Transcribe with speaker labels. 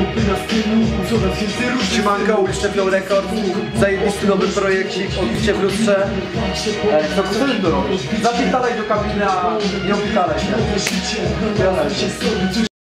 Speaker 1: Siemanko, uliczny Flow Record. Zajebisty nowy projekcik, odbicie w lustrze. Co ty tu robisz? Zapitalaj do kabiny, a nie opitalaj się.